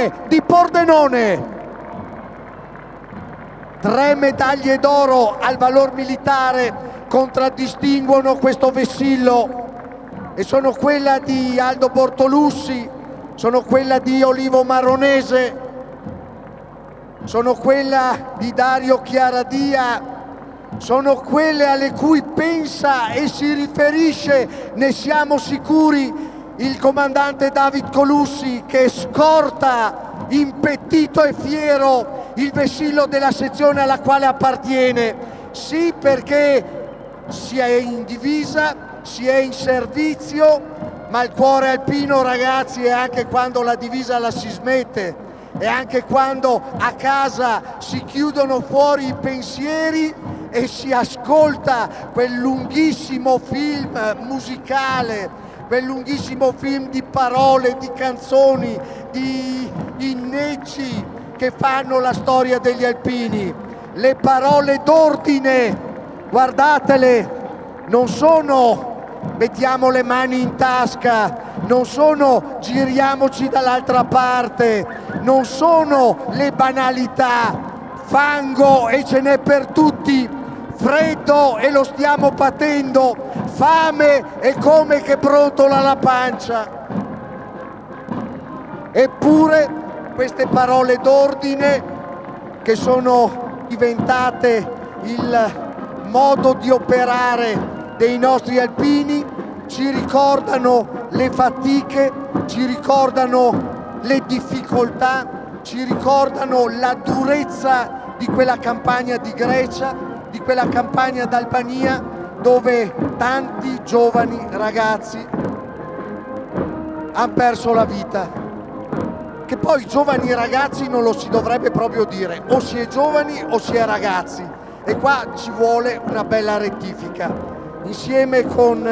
di Pordenone. 3 medaglie d'oro al valor militare contraddistinguono questo vessillo e sono quella di Aldo Bortolussi, sono quella di Olivo Maronese, sono quella di Dario Chiaradia, sono quelle alle cui pensa e si riferisce, ne siamo sicuri, il comandante David Colussi, che scorta impettito e fiero il vessillo della sezione alla quale appartiene. Sì, perché si è in divisa, si è in servizio, ma il cuore alpino, ragazzi, è anche quando la divisa la si smette, è anche quando a casa si chiudono fuori i pensieri e si ascolta quel lunghissimo film musicale, quel lunghissimo film di parole, di canzoni, di inneggi che fanno la storia degli alpini. Le parole d'ordine, guardatele, non sono mettiamo le mani in tasca, non sono giriamoci dall'altra parte, non sono le banalità, fango e ce n'è per tutti, freddo e lo stiamo patendo, fame e come che brontola la pancia. Eppure queste parole d'ordine, che sono diventate il modo di operare dei nostri alpini, ci ricordano le fatiche, ci ricordano le difficoltà, ci ricordano la durezza di quella campagna di Grecia, di quella campagna d'Albania, dove tanti giovani ragazzi hanno perso la vita. Che poi giovani ragazzi non lo si dovrebbe proprio dire, o si è giovani o si è ragazzi, e qua ci vuole una bella rettifica. Insieme con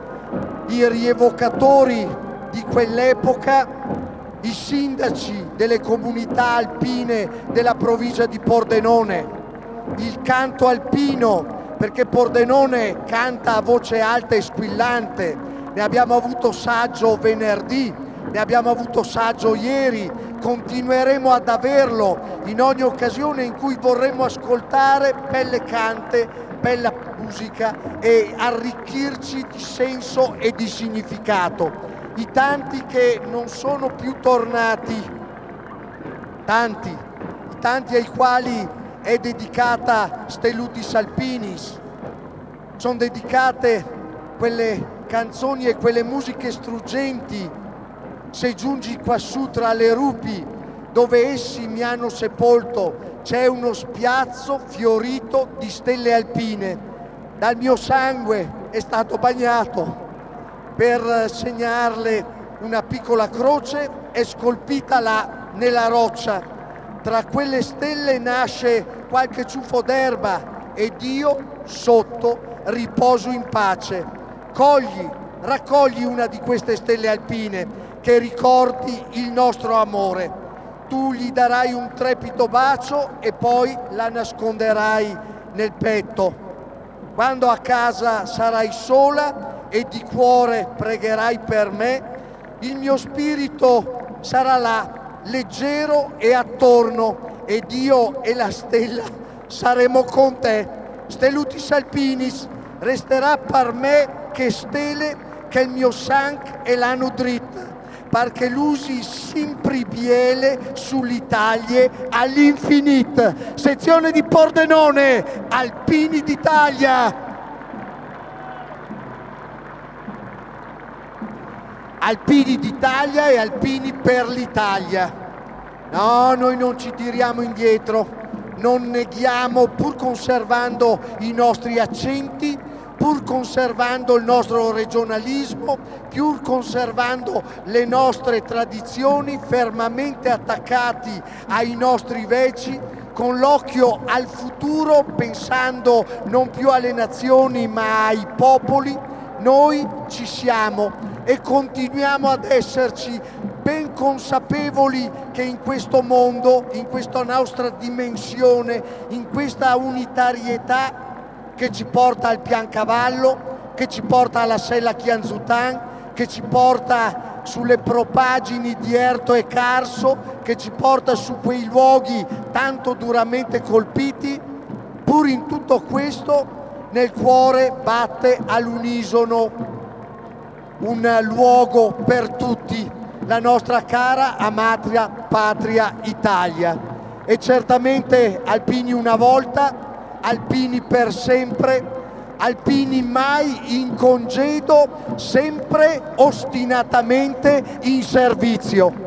i rievocatori di quell'epoca, i sindaci delle comunità alpine della provincia di Pordenone, il canto alpino, perché Pordenone canta a voce alta e squillante, ne abbiamo avuto saggio venerdì, ne abbiamo avuto saggio ieri, continueremo ad averlo in ogni occasione in cui vorremmo ascoltare belle cante, bella musica e arricchirci di senso e di significato. I tanti che non sono più tornati, tanti, i tanti ai quali è dedicata Stellutis Alpinis, sono dedicate quelle canzoni e quelle musiche struggenti. Se giungi quassù tra le rupi, dove essi mi hanno sepolto, c'è uno spiazzo fiorito di stelle alpine. Dal mio sangue è stato bagnato. Per segnarle una piccola croce è scolpita là nella roccia. Tra quelle stelle nasce qualche ciuffo d'erba ed io sotto riposo in pace. Raccogli una di queste stelle alpine che ricordi il nostro amore. Tu gli darai un trepido bacio e poi la nasconderai nel petto. Quando a casa sarai sola e di cuore pregherai per me, il mio spirito sarà là, leggero e attorno, ed io e la stella saremo con te. Stellutis Alpinis resterà per me che stelle che il mio sangue e la nudrit, perché l'usi sempre biele sull'Italia all'infinito. Sezione di Pordenone, Alpini d'Italia. Alpini d'Italia e alpini per l'Italia. No, noi non ci tiriamo indietro, non neghiamo, pur conservando i nostri accenti, pur conservando il nostro regionalismo, pur conservando le nostre tradizioni, fermamente attaccati ai nostri veci, con l'occhio al futuro, pensando non più alle nazioni ma ai popoli. Noi ci siamo e continuiamo ad esserci, ben consapevoli che in questo mondo, in questa nostra dimensione, in questa unitarietà che ci porta al Piancavallo, che ci porta alla Sella Chianzutan, che ci porta sulle propagini di Erto e Carso, che ci porta su quei luoghi tanto duramente colpiti. Pur in tutto questo, nel cuore batte all'unisono un luogo per tutti, la nostra cara, amata patria Italia. E certamente alpini una volta, alpini per sempre, alpini mai in congedo, sempre ostinatamente in servizio.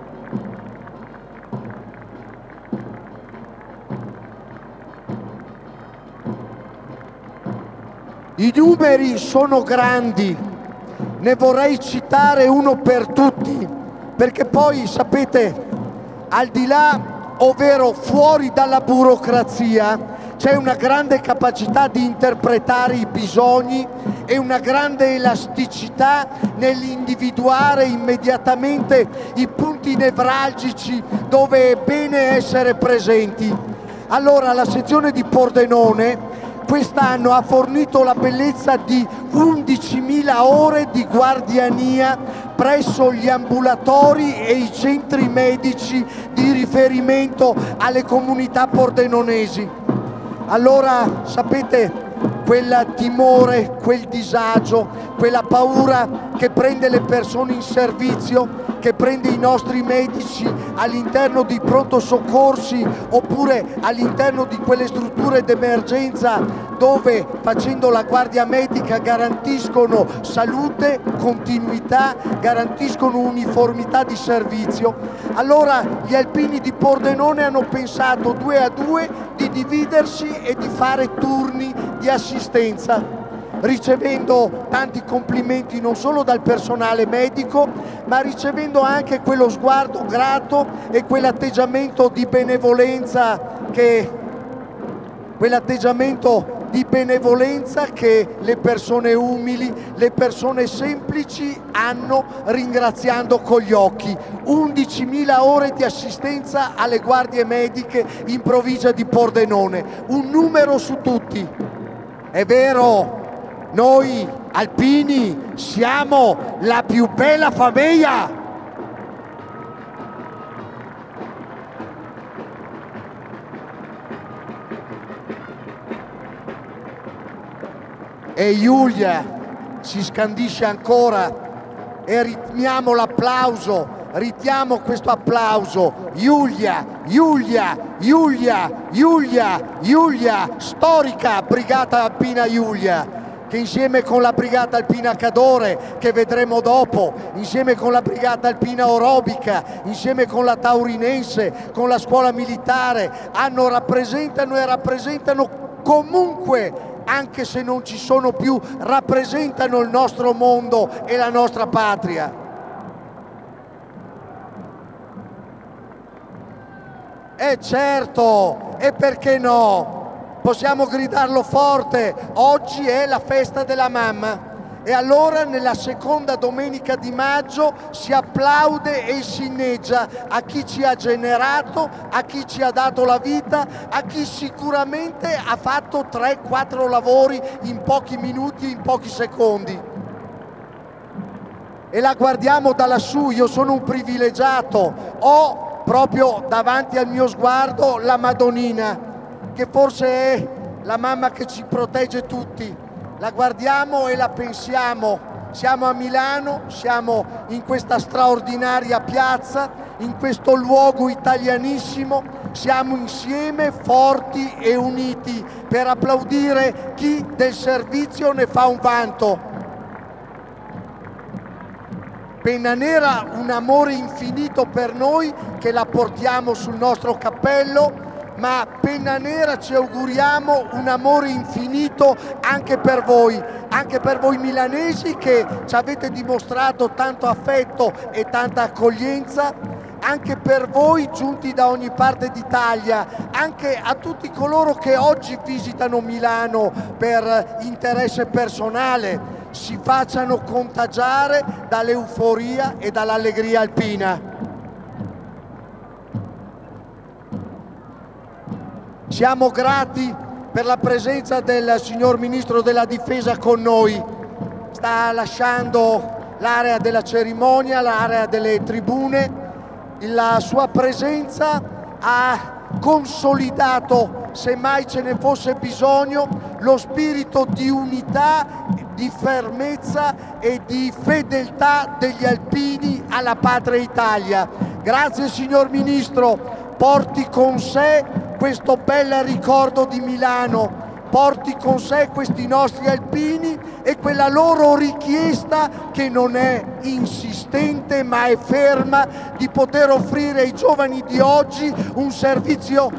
I numeri sono grandi, ne vorrei citare uno per tutti, perché poi sapete, al di là, ovvero fuori dalla burocrazia, c'è una grande capacità di interpretare i bisogni e una grande elasticità nell'individuare immediatamente i punti nevralgici dove è bene essere presenti. Allora la sezione di Pordenone quest'anno ha fornito la bellezza di 11.000 ore di guardiania presso gli ambulatori e i centri medici di riferimento alle comunità pordenonesi. Allora, sapete, quel timore, quel disagio, quella paura che prende le persone in servizio, che prende i nostri medici all'interno di pronto soccorsi oppure all'interno di quelle strutture d'emergenza dove, facendo la guardia medica, garantiscono salute, continuità, garantiscono uniformità di servizio. Allora gli alpini di Pordenone hanno pensato 2 a 2 di dividersi e di fare turni di assistenza, ricevendo tanti complimenti non solo dal personale medico, ma ricevendo anche quello sguardo grato e quell'atteggiamento di benevolenza che le persone umili, le persone semplici hanno, ringraziando con gli occhi. 11.000 ore di assistenza alle guardie mediche in provincia di Pordenone, un numero su tutti. È vero, noi alpini siamo la più bella famiglia. E Giulia si scandisce ancora e ritmiamo l'applauso, ritmiamo questo applauso. Giulia, Giulia, Giulia, Giulia, Giulia, storica Brigata Alpina Giulia, che insieme con la Brigata Alpina Cadore, che vedremo dopo, insieme con la Brigata Alpina Orobica, insieme con la Taurinense, con la Scuola Militare, rappresentano e rappresentano comunque, anche se non ci sono più, rappresentano il nostro mondo e la nostra patria. E certo, e perché no? Possiamo gridarlo forte, oggi è la festa della mamma. E allora nella seconda domenica di maggio si applaude e si inneggia a chi ci ha generato, a chi ci ha dato la vita, a chi sicuramente ha fatto 3-4 lavori in pochi minuti, in pochi secondi. E la guardiamo da lassù, io sono un privilegiato, ho proprio davanti al mio sguardo la Madonnina, che forse è la mamma che ci protegge tutti. La guardiamo e la pensiamo, siamo a Milano, siamo in questa straordinaria piazza, in questo luogo italianissimo, siamo insieme forti e uniti per applaudire chi del servizio ne fa un vanto. Penna Nera, un amore infinito per noi che la portiamo sul nostro cappello, ma Penna Nera ci auguriamo un amore infinito anche per voi milanesi che ci avete dimostrato tanto affetto e tanta accoglienza, anche per voi giunti da ogni parte d'Italia, anche a tutti coloro che oggi visitano Milano per interesse personale, si facciano contagiare dall'euforia e dall'allegria alpina. Siamo grati per la presenza del signor Ministro della Difesa con noi. Sta lasciando l'area della cerimonia, l'area delle tribune. La sua presenza ha consolidato, se mai ce ne fosse bisogno, lo spirito di unità, di fermezza e di fedeltà degli alpini alla patria Italia. Grazie signor Ministro, porti con sé questo bel ricordo di Milano, porti con sé questi nostri alpini e quella loro richiesta, che non è insistente ma è ferma, di poter offrire ai giovani di oggi un servizio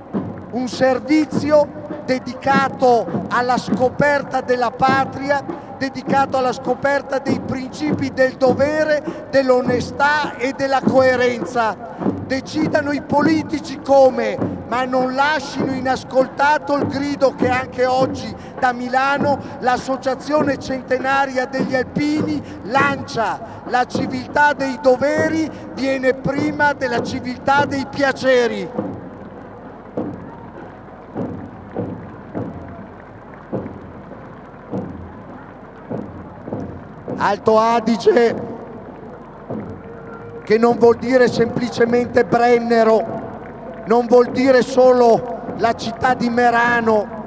dedicato alla scoperta della patria, dedicato alla scoperta dei principi del dovere, dell'onestà e della coerenza. Decidano i politici come, ma non lascino inascoltato il grido che anche oggi da Milano l'Associazione Centenaria degli Alpini lancia: la civiltà dei doveri viene prima della civiltà dei piaceri. Alto Adige, che non vuol dire semplicemente Brennero, non vuol dire solo la città di Merano,